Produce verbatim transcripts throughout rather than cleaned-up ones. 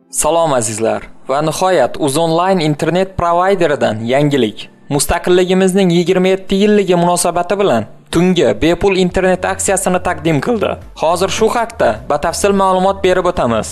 Salom azizlar va nihoyat UzOnline internet provayderidan yangilik. Mustaqilligimizning yigirma yetti yilligi munosabati bilan tungi bepul internet aksiyasini taqdim qildi. Hozir shu haqda batafsil ma'lumot berib o'tamiz.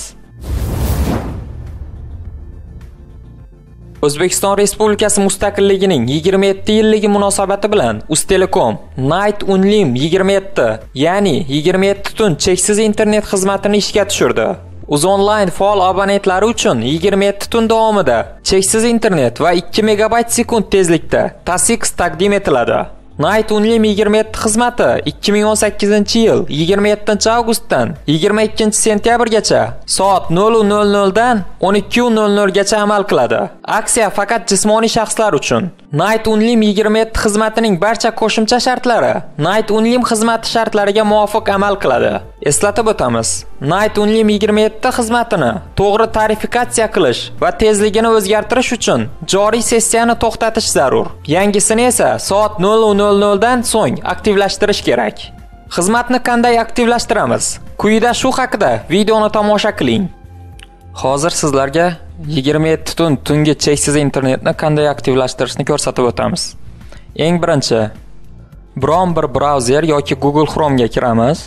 O'zbekiston Respublikasi mustaqilligining yigirma yetti yilligi munosabati bilan Uztelecom Night Unlim yigirma yetti, ya'ni yigirma yetti tun cheksiz internet xizmatini ishga tushirdi. UzOnline faol abonentlari uchun yigirma yetti tun davomida cheksiz internet va ikki megabayt sekund tezlikda TASIX taqdim etiladi. Night Unlim yigirma yetti xizmati ikki ming o'n sakkizinchi yil yigirma yettinchi avgustdan yigirma ikkinchi sentyabrgacha soat nol nol nol dan o'n ikki nol nol gacha amal qiladi. Aksiya faqat jismoniy shaxslar uchun. Night Unlim yigirma yetti xizmatining barcha qo'shimcha shartlari Night Unlim xizmati shartlariga muvofiq amal qiladi. Eslatib o'tamiz. Night Unlim yigirma yetti xizmatini to'g'ri tarifikatsiya qilish va tezligini o'zgartirish uchun joriy sessiyani to'xtatish zarur. Yangisini esa soat nol nol nol dan so'ng aktivlashtirish kerak. Xizmatni qanday aktivlashtiramiz? Quyida shu haqida videoni tomosha qiling. Hozir sizlarga yigirma yetti tun tungi cheksiz internetni qanday aktivlashtirishni ko'rsatib o'tamiz. Eng birinchi, biron bir brauzer yoki Google Chrome ga kiramiz.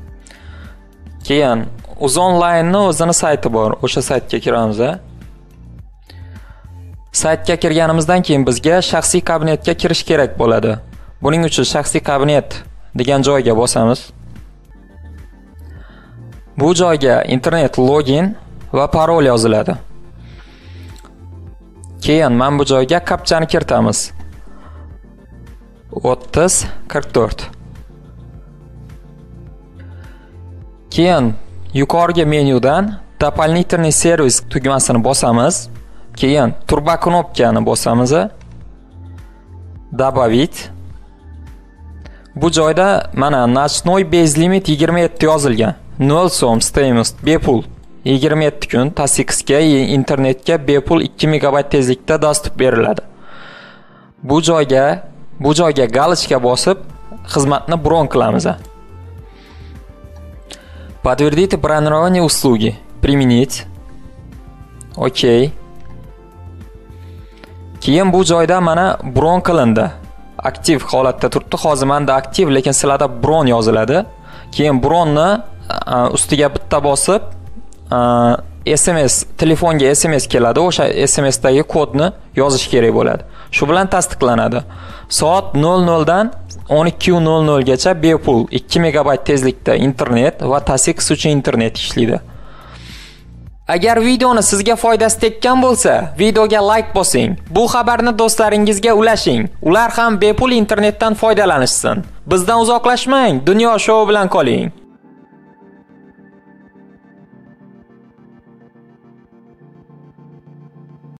Keyin UzOnline'ning o'zini sayti bor, o'sha saytga kiramiz. Saytga kirganimizdan keyin bizga shaxsiy kabinetga kirish kerak bo'ladi. Buning uchun shaxsiy kabinet degan joyga bosamiz. Bu joyga internet login va parol yoziladi. Keyin men bu joyga kapchani kiritamiz. o'ttiz qirq to'rt. Keyin yuqorgi menyudan Дополнительный servis tugmasini bosamiz. Keyin turbo knopkani bosamiz. Добавить. Bu joyda mana Nocnoy Base Limit yigirma yetti yozilgan. nol so'm stoymost bepul. yigirma yetti kun TASIXga internetga bepul ikki megabayt tezlikda dostуп beriladi. Bu joyga, bu joyga galochka bosib xizmatni bron qilamiz. Подтвердите бронирование услуги. Применить. Okey. Keyin bu joyda mana bron qilindi. Aktiv holatda turibdi. Hozir menda aktiv, lekin sizlarda bron yoziladi. Keyin bronni ustiga bitta bosib S M S, telefonga S M S keladi. O'sha S M S dagi kodni yozish kerak bo'ladi. Shu bilan tasdiqlanadi. Soat nol nol dan o'n ikki nol nol gacha bepul ikki megabayt tezlikda internet va TASIX uchun internet ishlaydi. Agar videoni sizga foydasi tekkan bo'lsa, videoga like bosing. Bu xabarni do'stlaringizga ulashing. Ular ham bepul internetdan foydalanishsin. Bizdan uzoqlashmang, dunyo shou bilan qoling.